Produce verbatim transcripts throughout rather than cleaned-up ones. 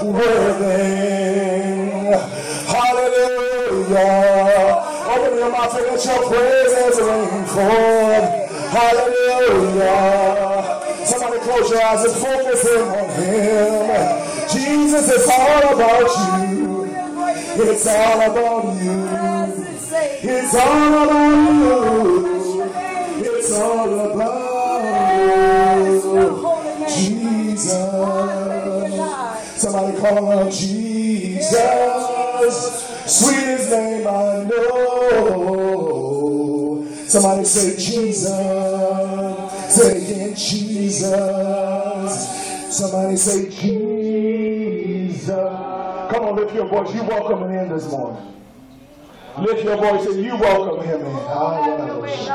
worthy. Hallelujah. Open your mouth and let your praises ring forth. Hallelujah. Somebody close your eyes and focus in on him. Jesus, it's all about you. It's all about you. It's all about you. It's all about Jesus. Somebody call on Jesus. Sweetest name I know. Somebody say Jesus. Say again, Jesus. Somebody say Jesus. Come on, lift your voice. You welcome him in this morning. Lift your voice and you welcome him in. Hallelujah.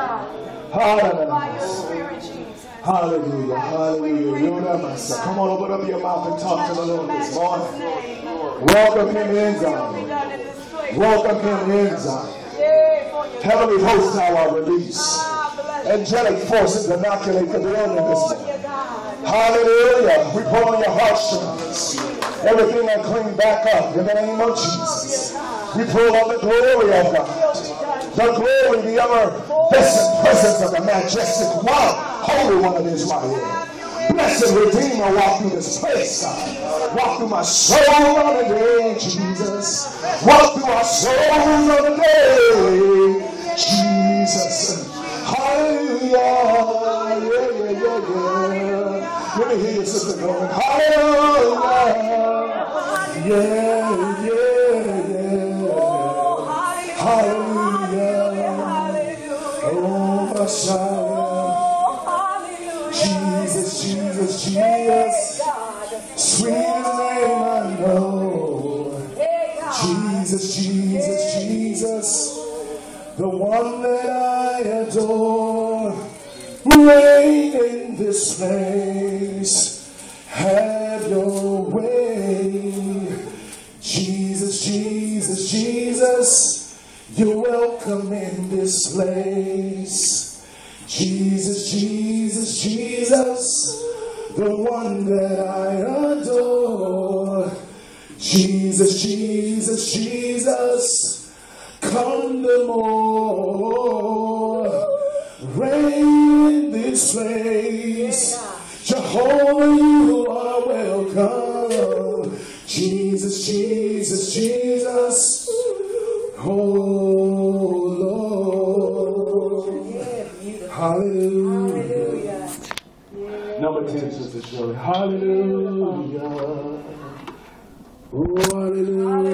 Hallelujah. Hallelujah. Come on, open up your mouth and talk to the Lord this morning. Welcome him in, Zion. Welcome him in, Zion. Heavenly hosts now are released. Angelic forces inoculate the building this morning. Hallelujah. We pull on your heartstrings. Everything unclean back up in the name of Jesus. We pull on the glory of God. The glory, the ever-present presence of the majestic one, Holy One of Israel. Blessed Redeemer, walk through this place, God. Walk through my soul of the day, Jesus. Walk through our souls of the day, Jesus. Hallelujah. Yeah, yeah, yeah, yeah. Let me hear your sister going. Hallelujah. Yeah, yeah, yeah. Hallelujah. Oh, Messiah. Jesus, Jesus, Jesus. Sweetest name I know. Jesus, Jesus, Jesus. The one that I adore. Reign in this place. Have your way. Jesus, Jesus, Jesus. You're welcome in this place. Jesus, Jesus, Jesus. The one that I adore. Jesus, Jesus, Jesus. Come the more. Reign in this place. Jehovah, you are welcome. Jesus, Jesus, Jesus. Oh Lord. Hallelujah. Number ten, Sister Shirley. Hallelujah. Oh, hallelujah.